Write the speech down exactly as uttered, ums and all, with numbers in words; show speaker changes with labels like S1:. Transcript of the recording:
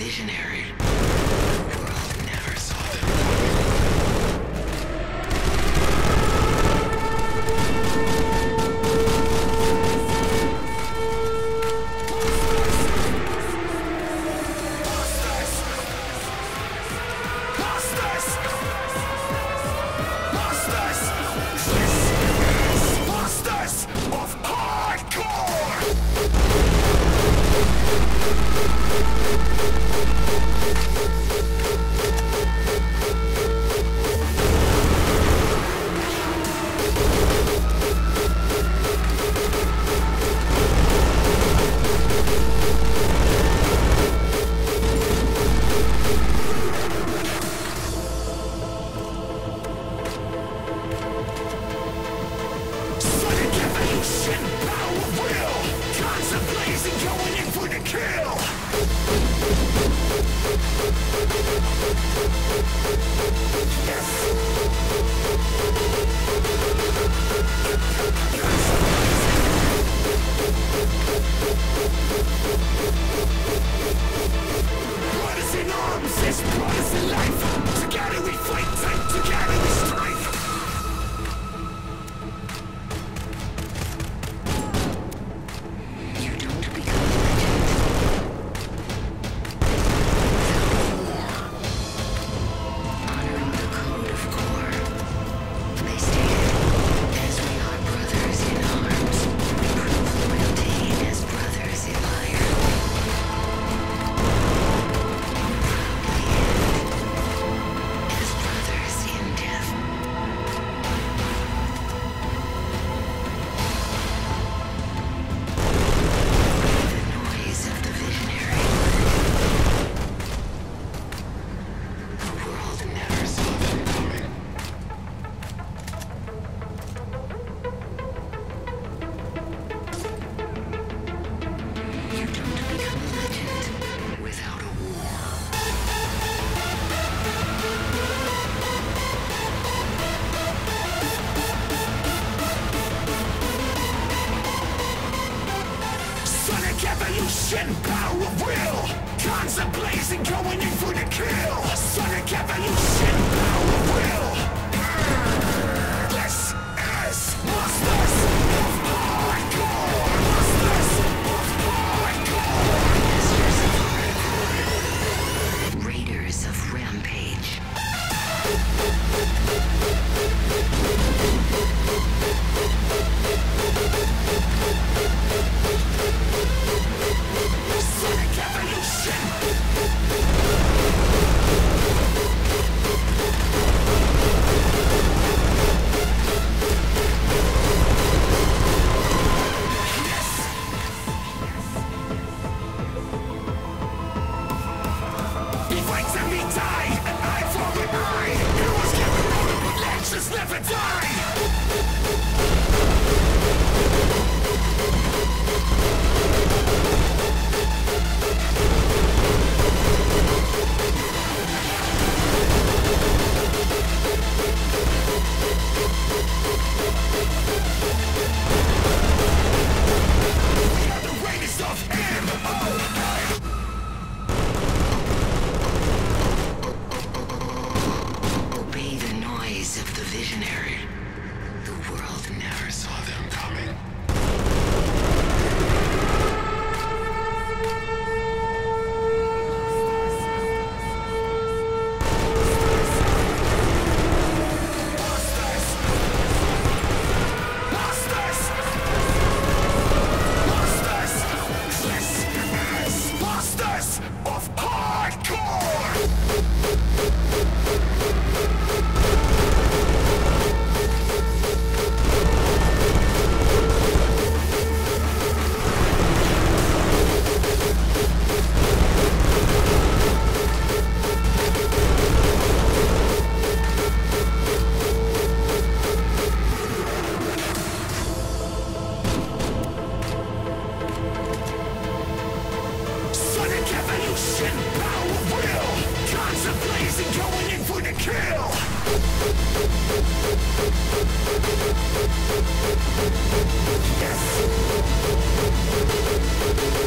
S1: visionary. The world never saw them.
S2: Evolution, power of will. Guns are blazing, going in for the kill. Sonic evolution, power of will. This is Monsters of Hardcore. Monsters of Hardcore.
S1: Masters of Hardcore. Raiders of Rampage.
S2: Sonic evolution. He fights and we die, an eye for an eye. Heroes get promoted, but legends never die. We are the greatest of M O I.
S1: Obey the noise of the visionary. The world never saw them coming. Yes.